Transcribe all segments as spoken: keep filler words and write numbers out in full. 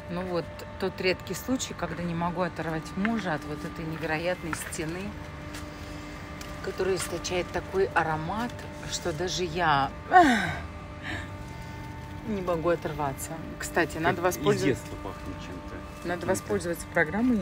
Ну вот тот редкий случай, когда не могу оторвать мужа от вот этой невероятной стены, которая источает такой аромат, что даже я не могу оторваться. Кстати, Как надо воспользоваться... из детства пахнет чем-то. Надо воспользоваться программой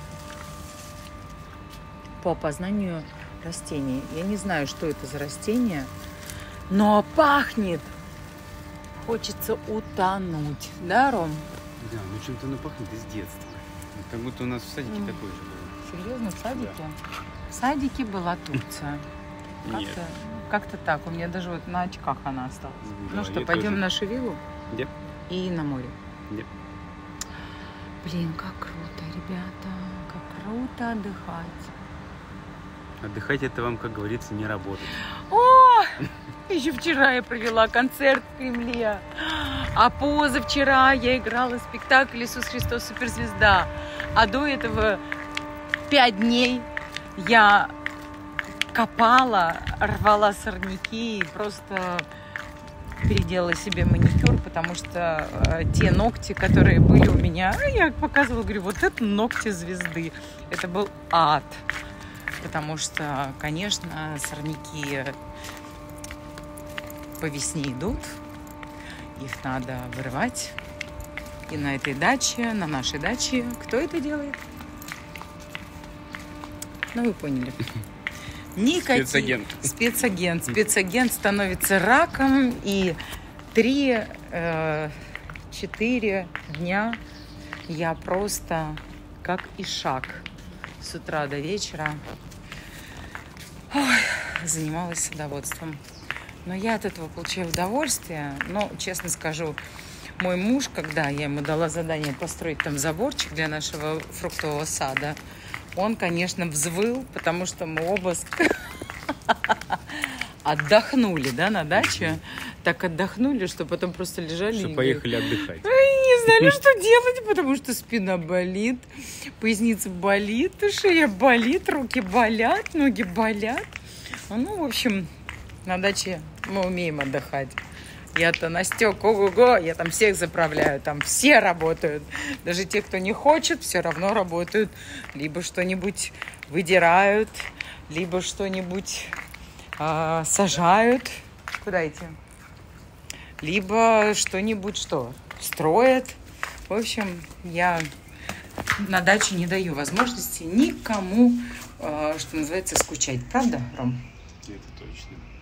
по опознанию растений. Я не знаю, что это за растение, но пахнет. Хочется утонуть. Да, Ром? Да, ну чем-то оно пахнет из детства. Как будто у нас в садике mm. такое же было. Серьезно, в садике? Да. В садике была Турция. Нет. Как-то, как-то так. У меня даже вот на очках она осталась. Да, ну что, пойдем тоже. в нашу виллу? Yep. И на море. Yep. Блин, как круто, ребята. Как круто отдыхать. Отдыхать это вам, как говорится, не работать. О! Еще вчера я провела концерт в Кремле. А позавчера я играла спектакль «Иисус Христос суперзвезда». А до этого пять дней я копала, рвала сорняки и просто переделала себе маникюр, потому что э, те ногти, которые были у меня, я показывала, говорю, вот это ногти звезды. Это был ад. Потому что, конечно, сорняки по весне идут, их надо вырывать. И на этой даче, на нашей даче, кто это делает? Ну, вы поняли. Никаких... Спецагент. Спецагент. Спецагент становится раком, и три, э, четыре дня я просто как ишак с утра до вечера ой, занималась садоводством. Но я от этого получаю удовольствие. Но, честно скажу, мой муж, когда я ему дала задание построить там заборчик для нашего фруктового сада, он, конечно, взвыл, потому что мы оба отдохнули, да, на даче. Так отдохнули, что потом просто лежали. Что и поехали отдыхать. Не знали, что делать, потому что спина болит, поясница болит, шея болит, руки болят, ноги болят. Ну, в общем, на даче мы умеем отдыхать. Я-то Настёк, ого-го, я там всех заправляю, там все работают. Даже те, кто не хочет, все равно работают. Либо что-нибудь выдирают, либо что-нибудь э, сажают. Куда идти? Либо что-нибудь что? Строят. В общем, я на даче не даю возможности никому, э, что называется, скучать. Правда, Ром? Это точно.